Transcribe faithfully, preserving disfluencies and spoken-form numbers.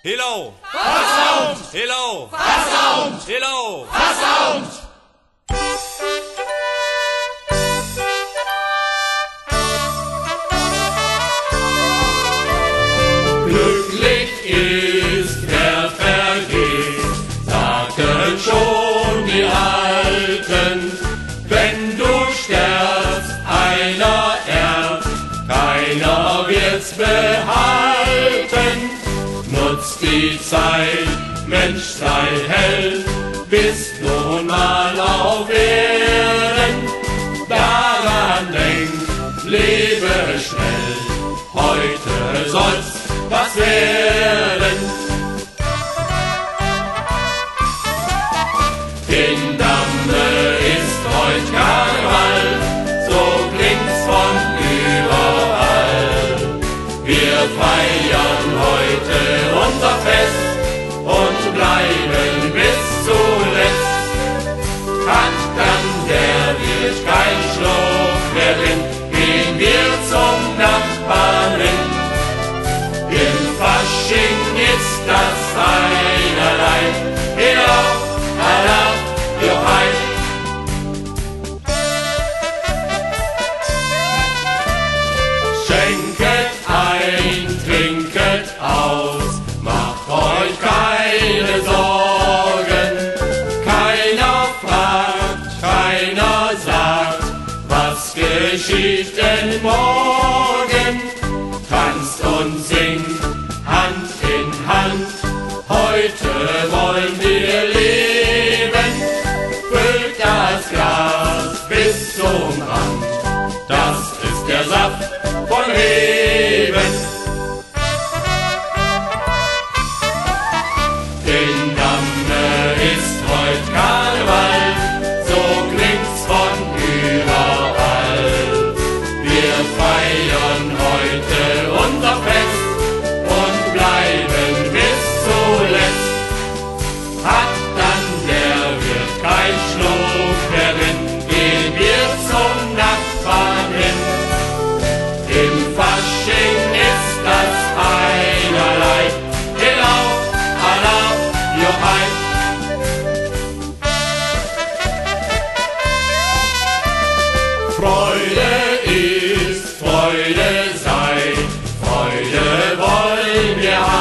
Hello! Versaunt! Hello! Versaunt! Hello! Versaunt! Glücklich ist, wer vergeht, sagten schon die Alten. Wenn du sterbst, einer erbt, keiner wird's behalten. Nutz die Zeit, Mensch, sei hell, bist nun mal auf Erden. Daran denk, lebe schnell, heute soll's was werden. In Damme ist heut Karneval, so klingt's von überall. Wir feiern heute unser Fest und bleiben bis zuletzt. Hat dann der Wirt kein Schluck mehr drin, gehen wir zum Nachbarn hin. Im Fasching ist das einerlei, hinauf, hinauf, jochai. Schenket ein, trinket aus, macht euch keine Sorgen. Keiner fragt, keiner sagt, was geschieht denn morgen? Tanzt und singt, Hand in Hand, heute wollen wir leben. Füllt das Glas bis zum Rand, das ist der Saft von Leben. In Damme ist heut Karneval, so klingt's von überall. Wir feiern heute unser Fest und bleiben bis zuletzt. Hat dann der Wirt kein Schluck mehr drin, gehen wir zum Nachbarn hin. Im Fasching ist das einerlei, hinauf, hinauf, jochai. Freude ist, Freude sei, Freude wollen wir